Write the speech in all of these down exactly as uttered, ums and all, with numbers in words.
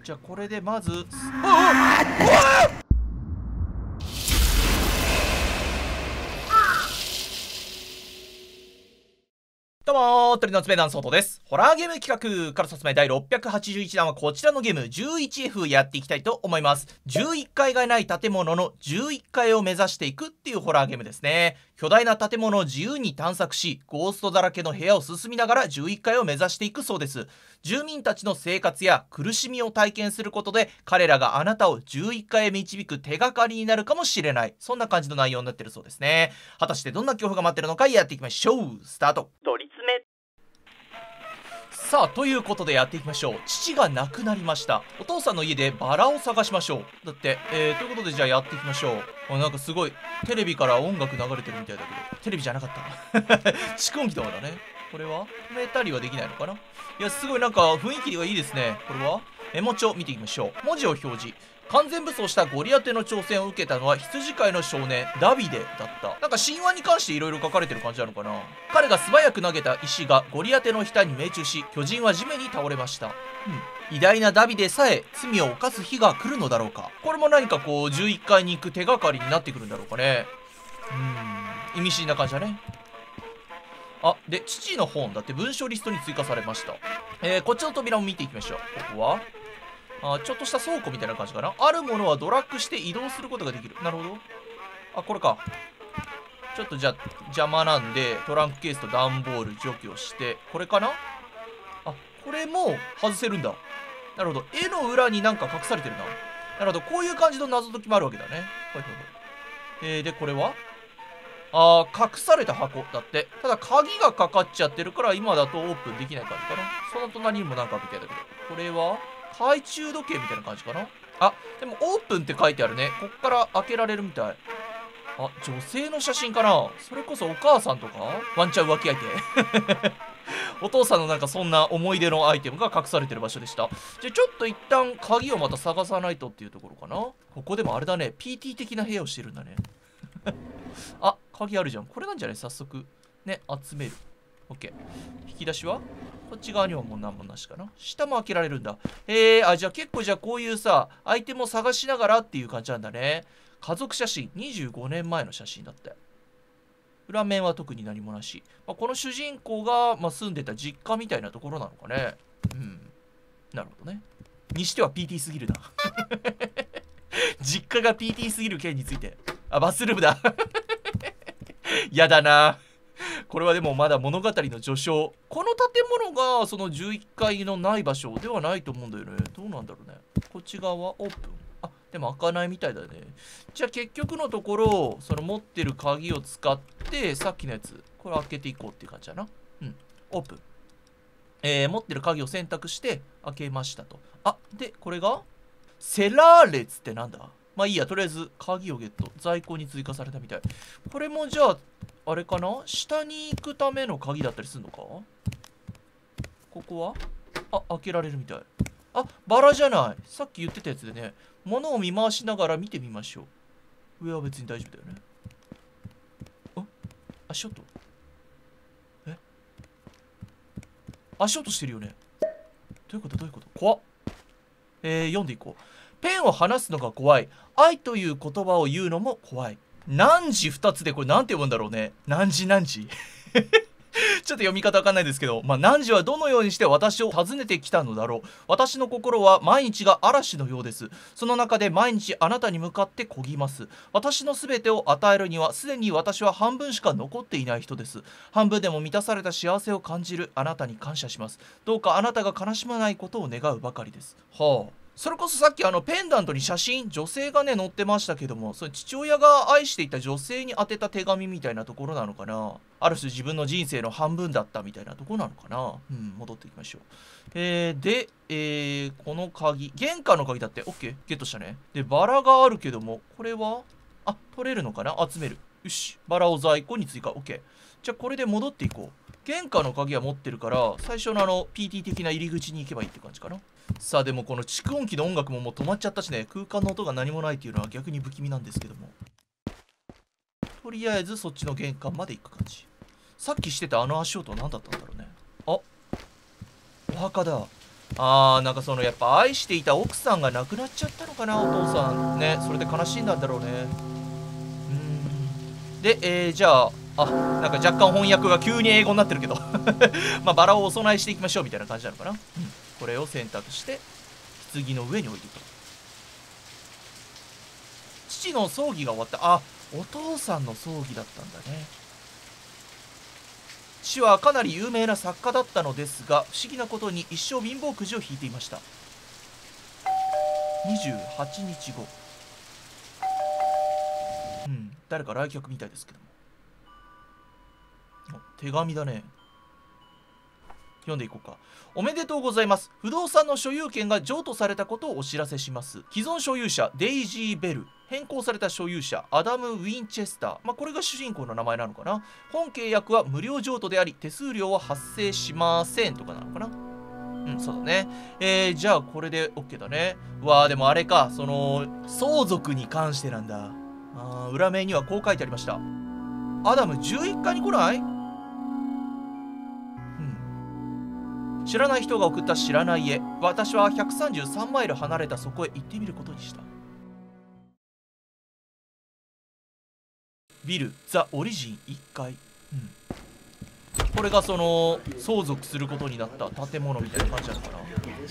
じゃあこれでまずああうわどうもー、鳥の爪団ソートです。ホラーゲーム企画から説明だいろっぴゃくはちじゅういちだんはこちらのゲーム じゅういちエフ やっていきたいと思います。じゅういっかいがない建物のじゅういっかいを目指していくっていうホラーゲームですね。巨大な建物を自由に探索し、ゴーストだらけの部屋を進みながらじゅういっかいを目指していくそうです。住民たちの生活や苦しみを体験することで、彼らがあなたをじゅういっかいへ導く手がかりになるかもしれない。そんな感じの内容になってるそうですね。果たしてどんな恐怖が待ってるのかやっていきましょう。スタート。 取り詰め。 さあということでやっていきましょう。父が亡くなりました。お父さんの家でバラを探しましょう。だってえー、ということでじゃあやっていきましょう。あ、なんかすごいテレビから音楽流れてるみたいだけど、テレビじゃなかった蓄音機とかだね。これは止めたりはできないのかな。いやすごいなんか雰囲気がいいですね。これはメモ帳見ていきましょう。文字を表示。完全武装したゴリアテの挑戦を受けたのは羊飼いの少年ダビデだった。なんか神話に関していろいろ書かれてる感じなのかな。彼が素早く投げた石がゴリアテの額に命中し、巨人は地面に倒れました。うん、偉大なダビデさえ罪を犯す日が来るのだろうか。これも何かこうじゅういっかいに行く手がかりになってくるんだろうかね。うーん、意味深な感じだね。あ、で父の本だって文章リストに追加されました。えー、こっちの扉も見ていきましょう。ここはあ、ちょっとした倉庫みたいな感じかな。あるものはドラッグして移動することができる。なるほど。あ、これか。ちょっとじゃあ邪魔なんでトランクケースと段ボール除去して、これかな。あ、これも外せるんだ。なるほど。絵の裏になんか隠されてるな。なるほど。こういう感じの謎解きもあるわけだね。はいはいはい。えー、でこれはあー、隠された箱だって。ただ鍵がかかっちゃってるから今だとオープンできない感じかな。その隣にもなんかみたいだけど、これは懐中時計みたいな感じかな。あ、でもオープンって書いてあるね。こっから開けられるみたい。あ、女性の写真かな。それこそお母さんとかワンチャン浮気相手お父さんのなんかそんな思い出のアイテムが隠されてる場所でした。じゃあちょっと一旦鍵をまた探さないとっていうところかな。ここでもあれだね、 ピーティー 的な部屋をしてるんだねあ、鍵あるじゃん。これなんじゃない？早速ね、集める。 OK。 引き出しはこっち側にはもう何もなしかな。下も開けられるんだ。へえ、あ、じゃあ結構じゃあこういうさアイテムを探しながらっていう感じなんだね。家族写真、にじゅうごねんまえの写真だって。裏面は特に何もなし、まあ、この主人公が、まあ、住んでた実家みたいなところなのかね。うん、なるほどね。にしては ピーティー すぎるな実家が ピーティー すぎる件について、あ、バスルームだやだな。これはでもまだ物語の序章。この建物がそのじゅういっかいのない場所ではないと思うんだよね。どうなんだろうね。こっち側はオープン。あ、でも開かないみたいだね。じゃあ結局のところ、その持ってる鍵を使ってさっきのやつこれ開けていこうっていう感じだな。うん、オープン。えー、持ってる鍵を選択して開けましたと。あ、でこれがセラーレツってなんだ。まあいいや、とりあえず鍵をゲット。在庫に追加されたみたい。これもじゃああれかな、下に行くための鍵だったりするのか。ここはあ、開けられるみたい。あ、バラじゃない。さっき言ってたやつでね。物を見回しながら見てみましょう。上は別に大丈夫だよね。あ、足音。え、足音してるよね。どういうことどういうこと。怖っ。えー、読んでいこう。ペンを離すのが怖い。愛という言葉を言うのも怖い。汝二つでこれなんて読むんだろうね。汝汝ちょっと読み方わかんないですけど、まあ、汝はどのようにして私を訪ねてきたのだろう。私の心は毎日が嵐のようです。その中で毎日あなたに向かって漕ぎます。私のすべてを与えるにはすでに私は半分しか残っていない人です。半分でも満たされた幸せを感じるあなたに感謝します。どうかあなたが悲しまないことを願うばかりです。はあ、それこそさっきあのペンダントに写真、女性がね載ってましたけども、それ父親が愛していた女性に宛てた手紙みたいなところなのかな。ある種自分の人生の半分だったみたいなところなのかな。うん、戻っていきましょう。えー、で、えー、この鍵、玄関の鍵だって OK ゲットしたね。でバラがあるけども、これはあ、取れるのかな。集める。よし、バラを在庫に追加。 OK。 じゃあこれで戻っていこう。玄関の鍵は持ってるから最初のあの ピーティー 的な入り口に行けばいいって感じかな。さあでもこの蓄音機の音楽ももう止まっちゃったしね、空間の音が何もないっていうのは逆に不気味なんですけども、とりあえずそっちの玄関まで行く感じ。さっきしてたあの足音は何だったんだろうね。あ、お墓だ。 あー、なんかそのやっぱ愛していた奥さんが亡くなっちゃったのかな、お父さんね。それで悲しんだんだろうね。うーん。で、えー、じゃああ、なんか若干翻訳が急に英語になってるけどまあバラをお供えしていきましょうみたいな感じなのかな、うん、これを選択して棺の上に置いていくと。父の葬儀が終わった。あ、お父さんの葬儀だったんだね。父はかなり有名な作家だったのですが、不思議なことに一生貧乏くじを引いていました。にじゅうはちにちご。うん、誰か来客みたいですけども。手紙だね。読んでいこうか。おめでとうございます。不動産の所有権が譲渡されたことをお知らせします。既存所有者デイジー・ベル、変更された所有者アダム・ウィンチェスター、まあ、これが主人公の名前なのかな。本契約は無料譲渡であり手数料は発生しませんとかなのかな。うん、そうだね。えー、じゃあこれで OK だね。うわー、でもあれか、その相続に関してなんだ。あー、裏面にはこう書いてありました。アダムじゅういっかいに来ない？知らない人が送った知らない絵。私はひゃくさんじゅうさんマイル離れたそこへ行ってみることにした。ビルザ・オリジンいっかい、うん、これがその相続することになった建物みたいな感じなのかな。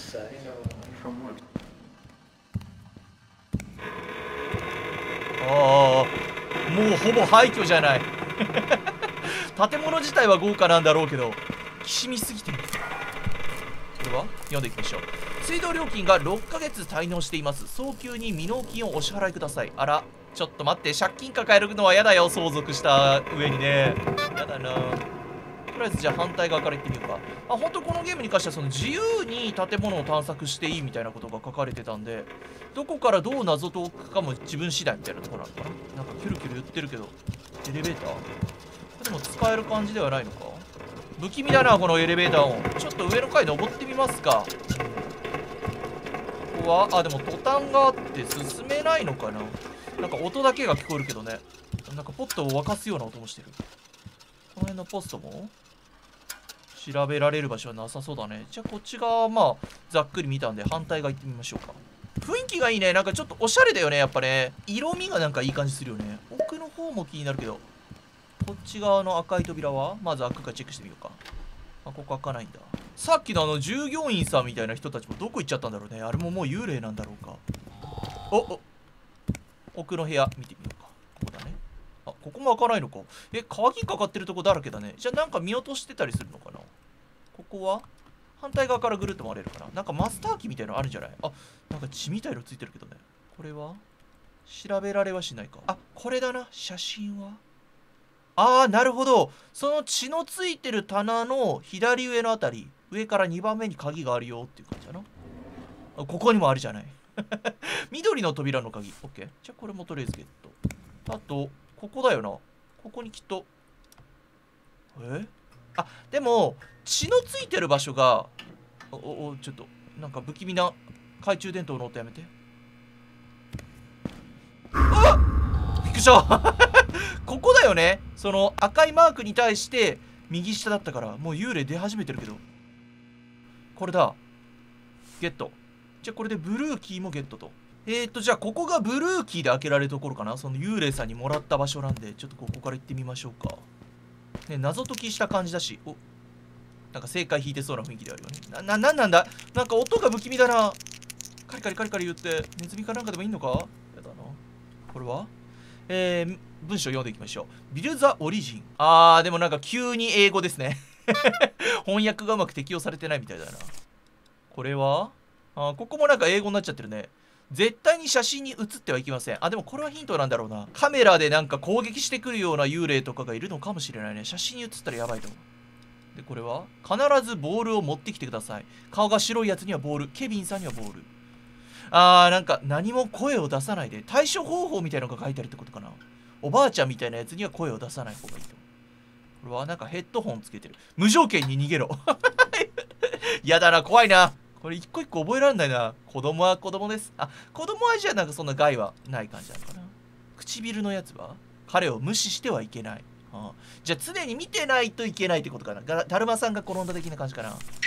ああ、もうほぼ廃墟じゃない建物自体は豪華なんだろうけどきしみすぎてる。これは読んでいきましょう。水道料金がろっかげつ滞納しています。早急に未納金をお支払いください。あら、ちょっと待って、借金抱えるのは嫌だよ、相続した上にね。やだな。とりあえずじゃあ反対側から行ってみようか。あ、本当このゲームに関してはその自由に建物を探索していいみたいなことが書かれてたんで、どこからどう謎解くかも自分次第みたいなところなのかな。なんかキュルキュル言ってるけど、エレベーターでも使える感じではないのか。不気味だなこのエレベーター音。ちょっと上の階登ってみますか。ここはあ、でもトタンがあって進めないのかな。なんか音だけが聞こえるけどね。なんかポットを沸かすような音もしてる。この辺のポストも調べられる場所はなさそうだね。じゃあこっち側はまあざっくり見たんで反対側行ってみましょうか。雰囲気がいいね。なんかちょっとおしゃれだよね、やっぱね。色味がなんかいい感じするよね。奥の方も気になるけど、こっち側の赤い扉はまず開くかチェックしてみようか。あ、ここ開かないんだ。さっきのあの従業員さんみたいな人たちもどこ行っちゃったんだろうね。あれももう幽霊なんだろうか。おお、奥の部屋見てみようか。ここだね。あ、ここも開かないのか。え、鍵かかってるとこだらけだね。じゃあなんか見落としてたりするのかな。ここは反対側からぐるっと回れるかな。なんかマスターキーみたいなのあるんじゃない。あ、なんか血みたいのついてるけどね。これは調べられはしないか。あ、これだな。写真はあー、なるほど。その血のついてる棚の左上のあたり、上からにばんめに鍵があるよっていう感じだな。あ、ここにもあるじゃない。緑の扉の鍵。OK。じゃあこれもとりあえずゲット。あと、ここだよな。ここにきっと。えあ、でも、血のついてる場所が、お、お、ちょっと、なんか不気味な懐中電灯の音やめて。あっ、びっくりしたここだよね。その赤いマークに対して右下だったから、もう幽霊出始めてるけど。これだ。ゲット。じゃあこれでブルーキーもゲットと。えーと、じゃあここがブルーキーで開けられるところかな。その幽霊さんにもらった場所なんで、ちょっとここから行ってみましょうか。ね、謎解きした感じだし。お、なんか正解引いてそうな雰囲気であるよね。な、な、なんなんだ。なんか音が不気味だな。カリカリカリカリ言って、ネズミかなんかでもいいのか。やだな。これはえー、文章読んでいきましょう。ビル・ザ・オリジン。あー、でもなんか急に英語ですね。翻訳がうまく適用されてないみたいだな。これはあー、ここもなんか英語になっちゃってるね。絶対に写真に写ってはいけません。あ、でもこれはヒントなんだろうな。カメラでなんか攻撃してくるような幽霊とかがいるのかもしれないね。写真に写ったらやばいと思う。で、これは必ずボールを持ってきてください。顔が白いやつにはボール。ケビンさんにはボール。あー、なんか何も声を出さないで対処方法みたいなのが書いてあるってことかな。おばあちゃんみたいなやつには声を出さない方がいいと。これはなんかヘッドホンつけてる。無条件に逃げろ。やだな、怖いな。これ一個一個覚えられないな。子供は子供です。あ、子供はじゃあなんかそんな害はない感じなのかな。唇のやつは彼を無視してはいけない。ああ、じゃあ常に見てないといけないってことかな。だるまさんが転んだ的な感じかな。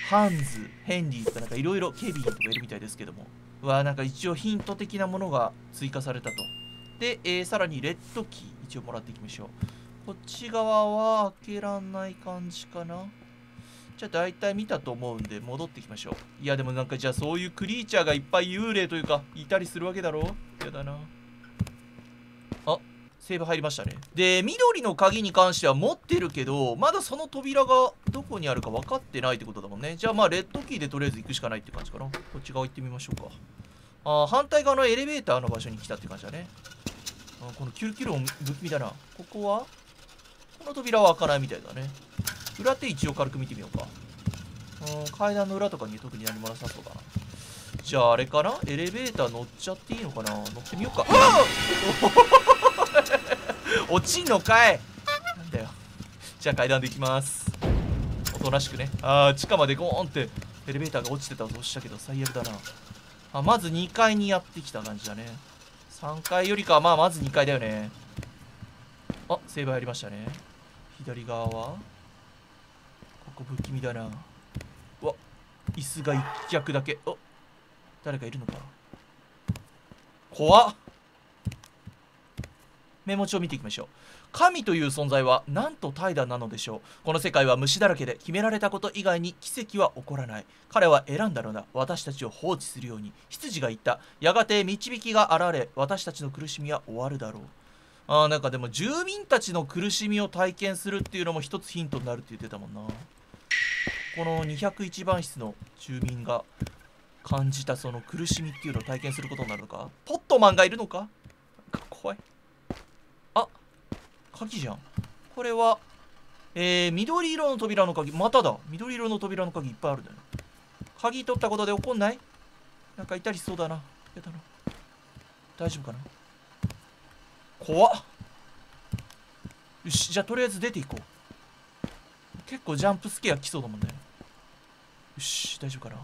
ハンズ、ヘンリーとかなんかいろいろケビンとかいるみたいですけども。うわ、なんか一応ヒント的なものが追加されたと。で、えー、さらにレッドキー一応もらっていきましょう。こっち側は開けらんない感じかな。じゃあ大体見たと思うんで戻ってきましょう。いやでもなんかじゃあそういうクリーチャーがいっぱい幽霊というかいたりするわけだろ。やだな。あ、セーブ入りましたね。で、緑の鍵に関しては持ってるけど、まだその扉がどこにあるか分かってないってことだもんね。じゃあまあレッドキーでとりあえず行くしかないって感じかな。こっち側行ってみましょうか。あ、反対側のエレベーターの場所に来たって感じだね。あ、このキュルキュル音不気味だな。ここはこの扉は開かないみたいだね。裏手一応軽く見てみようか。うん、階段の裏とかに特に何もなさそうだな。じゃああれかな、エレベーター乗っちゃっていいのかな。乗ってみようか。落ちんのかい。なんだよ。じゃあ階段で行きます。おとなしくね。あー、地下までゴーンってエレベーターが落ちてたとしたけど最悪だな。あ、まずにかいにやってきた感じだね。さんかいよりかはまあまずにかいだよね。あ、セーブ入りましたね。左側はここ不気味だな。うわ、椅子が一脚だけ。お、誰かいるのかな。怖っ。メモ帳を見ていきましょう。神という存在はなんと怠惰なのでしょう。この世界は虫だらけで決められたこと以外に奇跡は起こらない。彼は選んだのだ。私たちを放置するように。羊が言った。やがて導きが現れ、私たちの苦しみは終わるだろう。あー、なんかでも住民たちの苦しみを体験するっていうのも一つヒントになるって言ってたもんな。このにひゃくいちばん室の住民が感じたその苦しみっていうのを体験することになるのか。ポットマンがいるのか。なんか怖い。あ、鍵じゃん。これはえー、緑色の扉の鍵。まただ。緑色の扉の鍵いっぱいあるね。鍵取ったことで怒んない？なんかいたりしそうだな。やだな。大丈夫かな。怖っ。よし、じゃあとりあえず出ていこう。結構ジャンプスケア来そうだもんね。よし、大丈夫かな。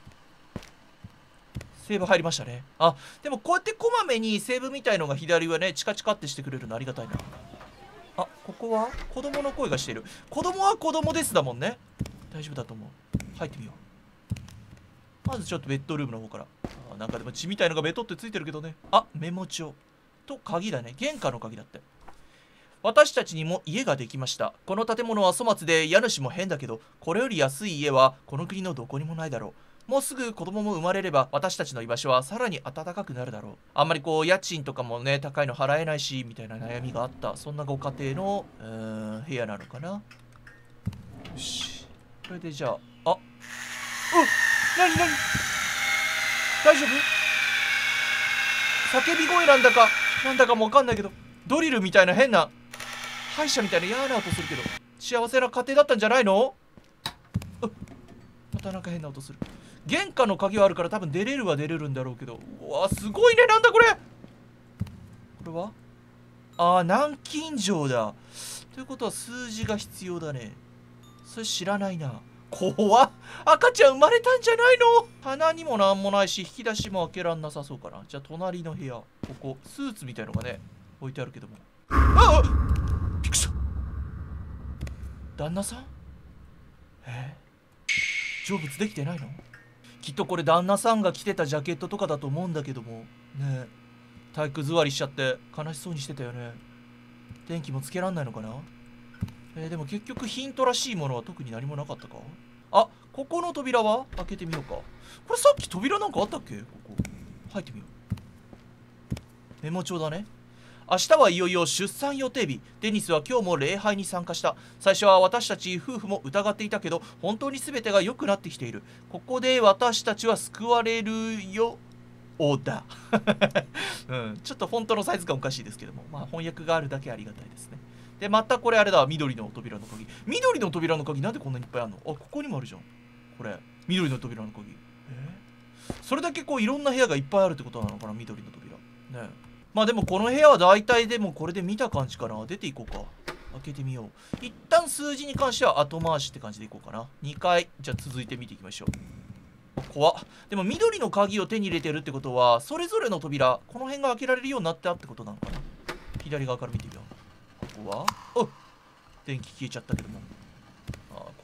セーブ入りましたね。あ、でもこうやってこまめにセーブみたいのが左上ね、チカチカってしてくれるのありがたいな。あ、ここは子供の声がしている。子供は子供ですだもんね。大丈夫だと思う。入ってみよう。まずちょっとベッドルームの方から。あ、なんかでも血みたいのがベトってついてるけどね。あ、メモ帳と鍵だね。玄関の鍵だって。私たちにも家ができました。この建物は粗末で家主も変だけど、これより安い家はこの国のどこにもないだろう。もうすぐ子供も生まれれば私たちの居場所はさらに暖かくなるだろう。あんまりこう家賃とかもね高いの払えないしみたいな悩みがあった、そんなご家庭のうーん部屋なのかな。よし、これでじゃあ、あ、うん、なになに、大丈夫？叫び声なんだかなんだかもわかんないけど、ドリルみたいな変な歯医者みたいな嫌な音するけど、幸せな家庭だったんじゃないの？うっ、またなんか変な音する。玄関の鍵はあるから多分出れるは出れるんだろうけど、うわすごいね。なんだこれ。これはあー、南京錠だ。ということは数字が必要だね。それ知らないな。怖っ。赤ちゃん生まれたんじゃないの？棚にもなんもないし引き出しも開けらんなさそうかな。じゃあ隣の部屋、ここスーツみたいのがね置いてあるけども、あっ、びっくりした。旦那さん？えー、成仏できてないの？きっとこれ旦那さんが着てたジャケットとかだと思うんだけどもね。え、体育座りしちゃって悲しそうにしてたよね。電気もつけらんないのかな。えー、でも結局ヒントらしいものは特に何もなかったか。あ、ここの扉は開けてみようか。これさっき扉なんかあったっけ。ここ入ってみよう。メモ帳だね。明日はいよいよ出産予定日。デニスは今日も礼拝に参加した。最初は私たち夫婦も疑っていたけど、本当に全てが良くなってきている。ここで私たちは救われるよおだ、うん、ちょっとフォントのサイズがおかしいですけども、まあ翻訳があるだけありがたいですね。でまたこれあれだ、緑の扉の鍵。緑の扉の鍵なんでこんなにいっぱいあるの。あ、ここにもあるじゃん。これ緑の扉の鍵。えー、それだけこういろんな部屋がいっぱいあるってことなのかな、緑の扉ね。まあでもこの部屋は大体でもこれで見た感じかな。出ていこうか。開けてみよう。一旦数字に関しては後回しって感じでいこうかな。にかい。じゃあ続いて見ていきましょう。怖っ。でも緑の鍵を手に入れてるってことは、それぞれの扉この辺が開けられるようになったってことなのかな。左側から見てみよう。ここはおっ、電気消えちゃったけども、あ、こ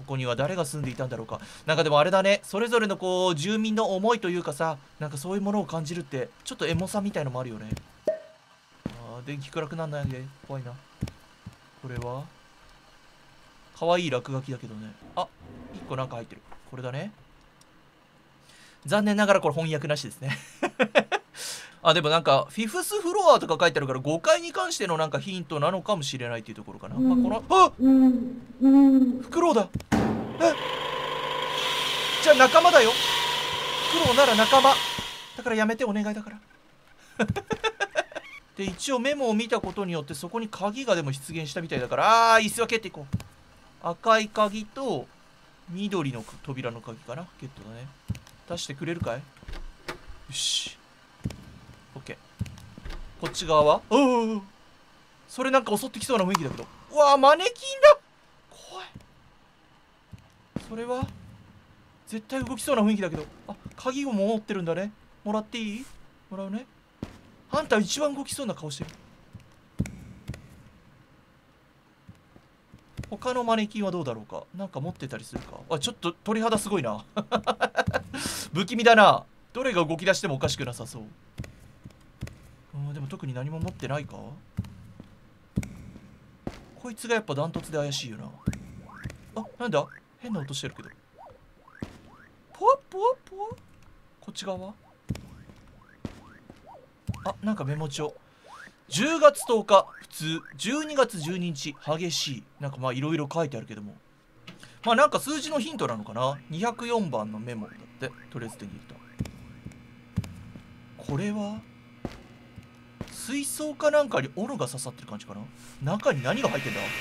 ここには誰が住んでいたんだろうか。なんかでもあれだね、それぞれのこう住民の思いというかさ、なんかそういうものを感じるってちょっとエモさみたいのもあるよね。あー電気暗くなんないで怖いな。これは可愛い落書きだけどね。あ、いっこなんか入ってる。これだね。残念ながらこれ翻訳なしですねあ、でもなんかフィフスフロアとか書いてあるからごかいに関してのなんかヒントなのかもしれないっていうところかな。まあ、このあっフクロウだ。え、じゃあ仲間だよ。フクロウなら仲間だからやめてお願いだからで一応メモを見たことによってそこに鍵がでも出現したみたいだから、あー椅子分けていこう。赤い鍵と緑の扉の鍵かな。ゲットだね。出してくれるかい。よし OK。 こっち側はおお、それなんか襲ってきそうな雰囲気だけど。うわーマネキンだ。怖い。それは絶対動きそうな雰囲気だけど。あ、鍵を持ってるんだね。もらっていい？もらうね。あんた一番動きそうな顔してる。他のマネキンはどうだろうか。なんか持ってたりするか。あ、ちょっと鳥肌すごいな不気味だな。どれが動き出してもおかしくなさそう。あ、でも特に何も持ってないか。こいつがやっぱダントツで怪しいよな。あ、なんだ変な音してるけど。ポワポワポワ。こっち側はあ、なんかメモ帳。じゅうがつとおか普通、じゅうにがつじゅうににち激しい。なんかまあいろいろ書いてあるけども、まあなんか数字のヒントなのかな。にひゃくよんばんのメモだって。とりあえず手に入れた。これは水槽かなんかに斧が刺さってる感じかな。中に何が入ってんだ。え、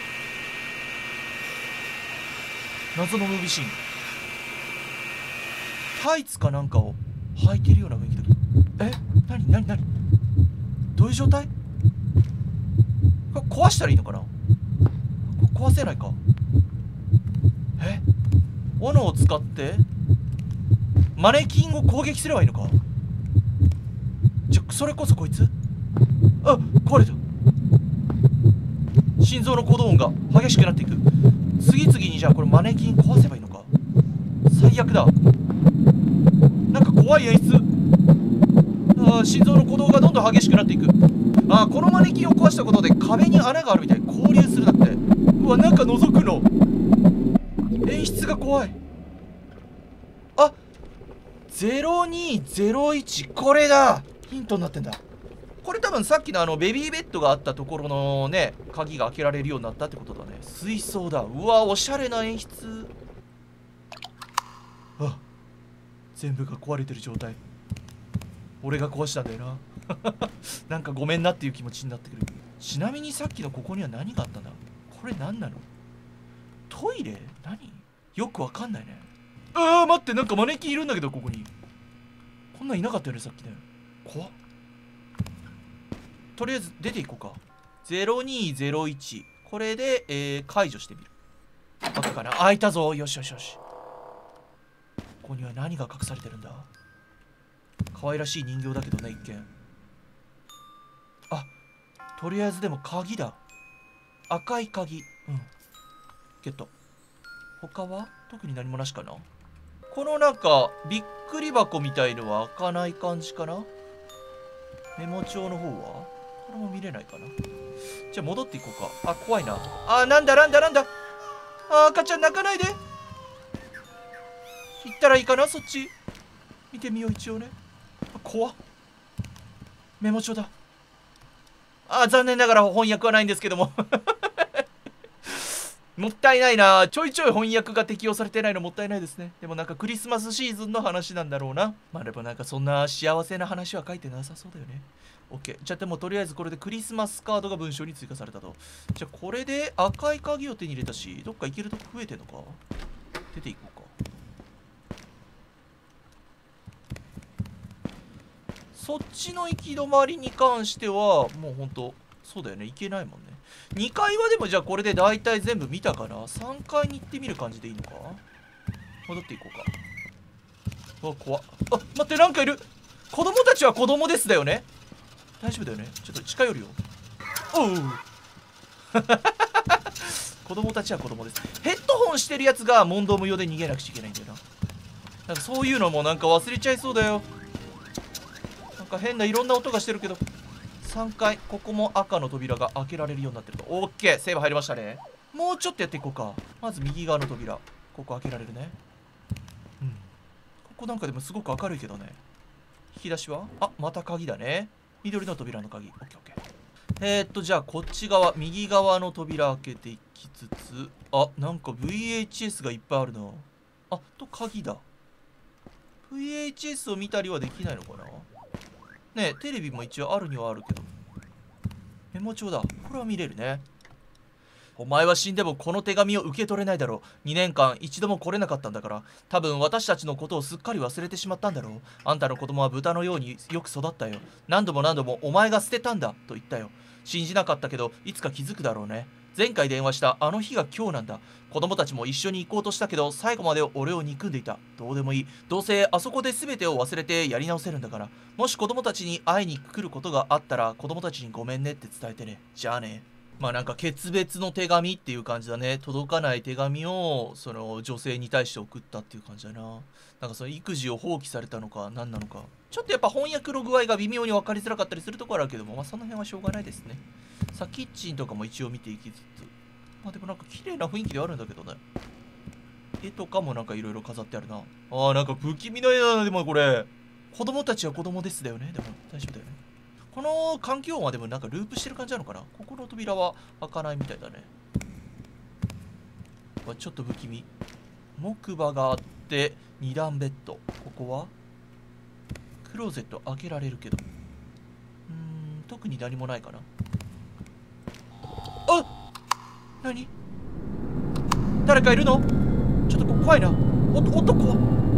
謎のムービーシーン。タイツかなんかを履いてるような雰囲気だけど。え、なになになに、どういう状態。これ壊したらいいのかな。こ壊せないか。え、斧を使ってマネキンを攻撃すればいいのか。じゃ、それこそこいつ。あ、壊れた。心臓の鼓動音が激しくなっていく。次々にじゃあこれマネキン壊せばいいのか。最悪だ。なんか怖い演出。あ、心臓の鼓動がどんどん激しくなっていく。あ、このマネキンを壊したことで壁に穴があるみたい。交流するだって。うわ、なんか覗くの。演出が怖い。あ、ゼロにゼロいち、これだ。ヒントになってんだ。これ多分さっきのあのベビーベッドがあったところのね、鍵が開けられるようになったってことだね。水槽だ。うわ、おしゃれな演出。あ、全部が壊れてる状態。俺が壊したんだよななんかごめんなっていう気持ちになってくる。ちなみにさっきのここには何があったんだ。これ何なの。トイレ。何、よくわかんないね。あー待って、なんかマネキンいるんだけど、ここにこんなんいなかったよねさっきね。怖っ。とりあえず出ていこうか。ゼロにゼロいち、これで、えー、解除してみる。開くかな。開いたぞ。よしよしよし。ここには何が隠されてるんだ。可愛らしい人形だけどね、一見。あ、とりあえずでも鍵だ。赤い鍵。うん、ゲット。他は特に何もなしかな。このなんかびっくり箱みたいのは開かない感じかな。メモ帳の方はこれも見れないかな。じゃあ戻っていこうか。あ、怖いな。あ、なんだなんだなんだ。あ、赤ちゃん泣かないで。行ったらいいかな、そっち。見てみよう、一応ね。あ、怖っ。メモ帳だ。あ、残念ながら翻訳はないんですけどももったいないな。ちょいちょい翻訳が適用されてないのもったいないですね。でもなんかクリスマスシーズンの話なんだろうな。まあでもなんかそんな幸せな話は書いてなさそうだよね。OK。じゃあでもとりあえずこれでクリスマスカードが文章に追加されたと。じゃあこれで赤い鍵を手に入れたし、どっか行けるとこ増えてんのか。出ていこうか。そっちの行き止まりに関してはもうほんとそうだよね、行けないもんね。にかいはでもじゃあこれで大体全部見たかな。さんかいに行ってみる感じでいいのか。戻っていこうか。あ、怖っ。あ、待って、なんかいる。子供たちは子供ですだよね。大丈夫だよね。ちょっと近寄るよ。おう子子供たちは子供です。ヘッドホンしてるやつが問答無用で逃げなくちゃいけないんだよな。なんかそういうのもなんか忘れちゃいそうだよ。なんか変ないろんな音がしてるけど。さんかい、ここも赤の扉が開けられるようになってると。オッケー、セーブ入りましたね。もうちょっとやっていこうか。まず右側の扉、ここ開けられるね。うん、ここなんかでもすごく明るいけどね。引き出しは、あ、また鍵だね。緑の扉の鍵。オッケーオッケー。えーっとじゃあこっち側、右側の扉開けていきつつ、あ、なんか ブイエイチエス がいっぱいあるな。あと鍵だ。 ブイエイチエス を見たりはできないのかな。ねえ、テレビも一応あるにはあるけど。メモ帳だ。これは見れるね。お前は死んでもこの手紙を受け取れないだろう。にねんかん一度も来れなかったんだから。多分私たちのことをすっかり忘れてしまったんだろう。あんたの子供は豚のようによく育ったよ。何度も何度もお前が捨てたんだと言ったよ。信じなかったけどいつか気づくだろうね。前回電話したあの日が今日なんだ。子供たちも一緒に行こうとしたけど最後まで俺を憎んでいた。どうでもいい。どうせあそこで全てを忘れてやり直せるんだから。もし子供たちに会いに来ることがあったら子供たちにごめんねって伝えてね。じゃあね。まあなんか決別の手紙っていう感じだね。届かない手紙をその女性に対して送ったっていう感じだな。なんかその育児を放棄されたのか何なのか。ちょっとやっぱ翻訳の具合が微妙に分かりづらかったりするところあるけども、まあその辺はしょうがないですね。さあキッチンとかも一応見ていきつつ、まあでもなんか綺麗な雰囲気ではあるんだけどね。絵とかもなんかいろいろ飾ってあるな。あーなんか不気味な絵だな。でもこれ子供たちは子供ですだよね。でも大丈夫だよね。この環境音はでもなんかループしてる感じなのかな。ここの扉は開かないみたいだね。ちょっと不気味。木馬があってにだんベッド。ここはクローゼット開けられるけど、うーん特に何もないかな。あっ何、誰かいるの。ちょっとこ怖いな。お男。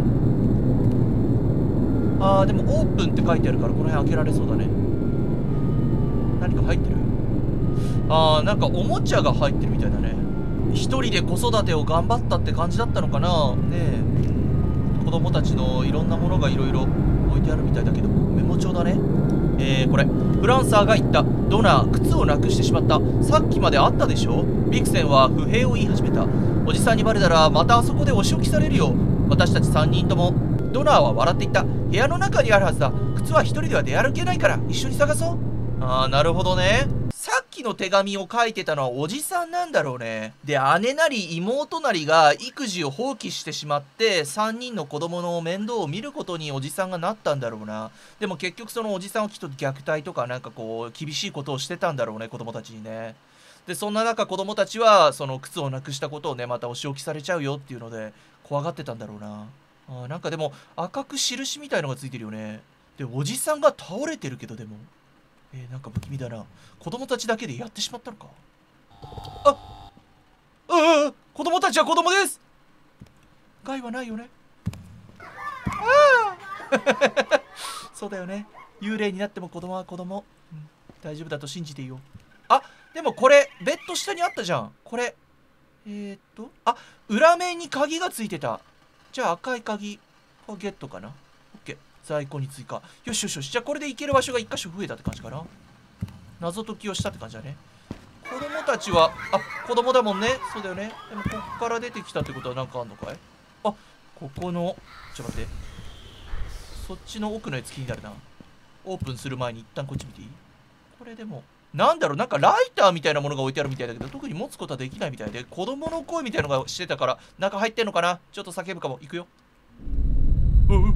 あーでもオープンって書いてあるからこの辺開けられそうだね。何か入ってる。あーなんかおもちゃが入ってるみたいだね。一人で子育てを頑張ったって感じだったのかな。ねえ、子供たちのいろんなものがいろいろ置いてあるみたいだけどメモ帳だね。えー、これフランサーが言った。ドナー、靴をなくしてしまった。さっきまであったでしょ。ビクセンは不平を言い始めた。おじさんにバレたらまたあそこでお仕置きされるよ。私たちさんにんとも。ドナーは笑っていった。部屋の中にあるはずだ。靴は一人では出歩けないから一緒に探そう。ああなるほどね。さっきの手紙を書いてたのはおじさんなんだろうね。で姉なり妹なりが育児を放棄してしまってさんにんの子供の面倒を見ることにおじさんがなったんだろうな。でも結局そのおじさんはきっと虐待とかなんかこう厳しいことをしてたんだろうね、子供たちにね。でそんな中子供たちはその靴をなくしたことをねまたお仕置きされちゃうよっていうので怖がってたんだろうな。あなんかでも赤く印みたいのがついてるよね。でおじさんが倒れてるけど、でもえー、なんか不気味だな。子供たちだけでやってしまったのか。ああ子供たちは子供です。害はないよね。ああそうだよね。幽霊になっても子供は子供、うん、大丈夫だと信じていいよ。あでもこれベッド下にあったじゃん。これえー、っとあ裏面に鍵がついてた。じゃあ赤い鍵をゲットかな。オッケー、在庫に追加。よしよしよし。じゃあこれで行ける場所がいっ箇所増えたって感じかな。謎解きをしたって感じだね。子供たちはあ子供だもんね。そうだよね。でもこっから出てきたってことは何かあんのかい。あここのちょっと待って、そっちの奥のやつ気になるな。オープンする前に一旦こっち見ていい。これでもなんだろう、なんかライターみたいなものが置いてあるみたいだけど特に持つことはできないみたいで、子供の声みたいなのがしてたから中入ってんのかな。ちょっと叫ぶかも。行くよ。うん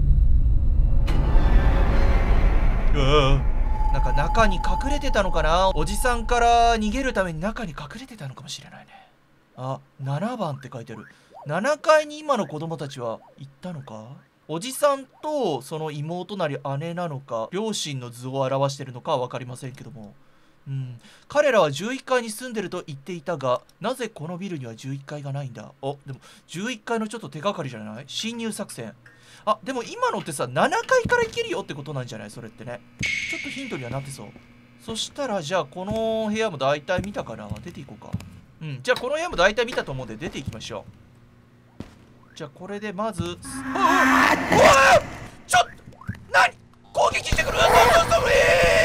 あなんか中に隠れてたのかな。おじさんから逃げるために中に隠れてたのかもしれないね。あななばんって書いてある。ななかいに今の子供たちは行ったのか。おじさんとその妹なり姉なのか両親の図を表してるのかは分かりませんけども、うん、彼らはじゅういっかいに住んでると言っていたが、なぜこのビルにはじゅういっかいがないんだ。あでもじゅういっかいのちょっと手がかりじゃない。侵入作戦。あでも今のってさななかいから行けるよってことなんじゃない。それってねちょっとヒントにはなってそう。そしたらじゃあこの部屋も大体見たから出ていこうか。うんじゃあこの部屋も大体見たと思うんで出ていきましょう。じゃあこれでまずああうわちょっ何攻撃してくる。あ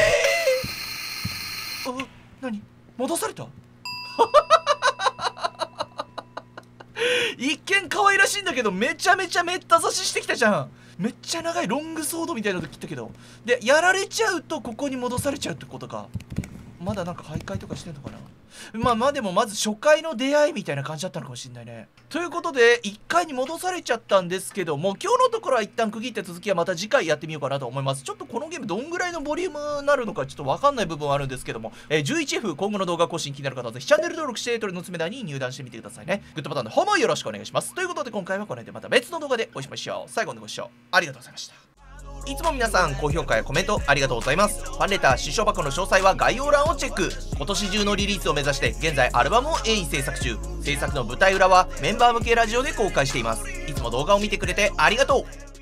何戻されたけどめちゃめちゃめった刺ししてきたじゃん。めっちゃ長いロングソードみたいなの切ったけど、でやられちゃうとここに戻されちゃうってことか。まだなんか徘徊とかしてんのかな。まあまあでもまず初回の出会いみたいな感じだったのかもしんないね。ということでいっかいに戻されちゃったんですけども、今日のところは一旦区切って、続きはまた次回やってみようかなと思います。ちょっとこのゲームどんぐらいのボリュームになるのかちょっとわかんない部分はあるんですけども、えー、じゅういちエフ 今後の動画更新気になる方はぜひチャンネル登録して鳥の爪台に入団してみてくださいね。グッドボタンの方もよろしくお願いします。ということで今回はこの辺でまた別の動画でお会いしましょう。最後までご視聴ありがとうございました。いつも皆さん高評価やコメントありがとうございます。ファンレター、支障箱の詳細は概要欄をチェック。今年中のリリースを目指して現在アルバムを鋭意制作中。制作の舞台裏はメンバー向けラジオで公開しています。いつも動画を見てくれてありがとう。